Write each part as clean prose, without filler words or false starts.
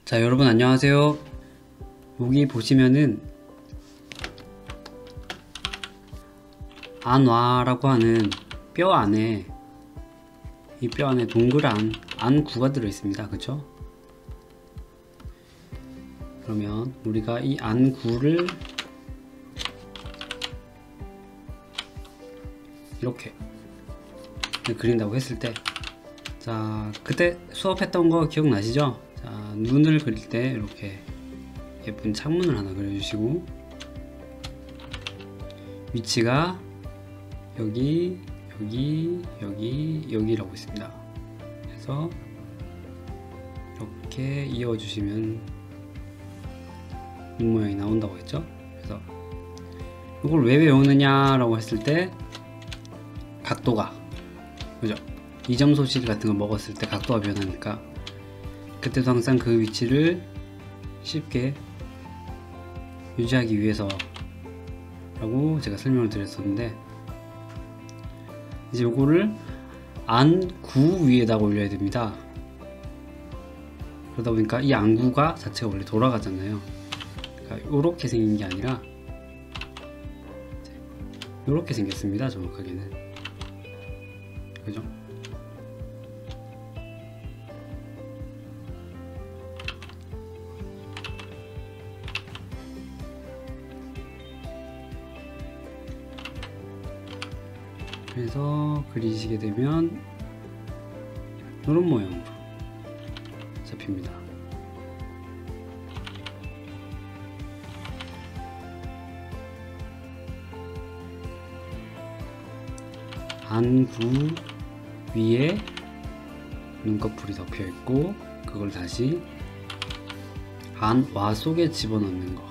자, 여러분 안녕하세요. 여기 보시면은 안와라고 하는 뼈 안에, 이 뼈 안에 동그란 안구가 들어 있습니다. 그쵸? 그러면 우리가 이 안구를 이렇게 그린다고 했을 때, 자, 그때 수업했던 거 기억나시죠? 자, 눈을 그릴 때 이렇게 예쁜 창문을 하나 그려주시고, 위치가 여기, 여기, 여기, 여기라고 있습니다. 그래서 이렇게 이어주시면 눈 모양이 나온다고 했죠. 그래서 이걸 왜 외우느냐 라고 했을 때, 각도가, 그죠? 이점 소실 같은 거 먹었을 때 각도가 변하니까 그때도 항상 그 위치를 쉽게 유지하기 위해서 라고 제가 설명을 드렸었는데, 이제 요거를 안구 위에다가 올려야 됩니다. 그러다 보니까 이 안구가 자체가 원래 돌아가잖아요. 그러니까 요렇게 생긴 게 아니라 요렇게 생겼습니다. 정확하게는, 그죠? 그래서 그리시게 되면 이런 모양으로 잡힙니다. 안구 위에 눈꺼풀이 덮여 있고, 그걸 다시 안와 속에 집어넣는 거.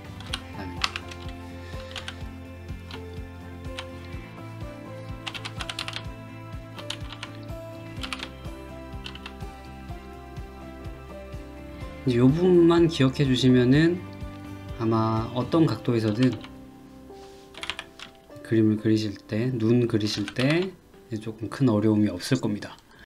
이 부분만 기억해 주시면은 아마 어떤 각도에서든 그림을 그리실 때, 눈 그리실 때 조금 큰 어려움이 없을 겁니다.